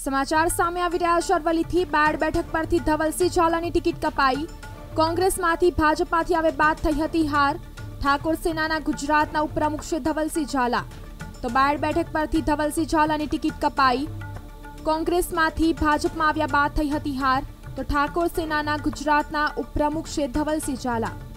સમાચાર સામે આવી રહ્યા છે અરવલ્લીથી બાયડ બેઠક પરથી ધવલસિંહ ઝાલાની ટિકિટ કપાઈ। કોંગ્રેસમાંથી ભાજપમાંથી આવે બાદ થઈ હતી હાર। ઠાકોર સેનાના ગુજરાતના ઉપપ્રમુખ છે ધવલસિંહ ઝાલા। તો બાયડ બેઠક પરથી ધવલસિંહ ઝાલાની ટિકિટ કપાઈ। કોંગ્રેસમાંથી ભાજપમાં આવ્યા બાદ થઈ હતી હાર। તો ઠાકોર સેનાના ગુજરાતના ઉપપ્રમુખ છે ધવલસિંહ ઝાલા।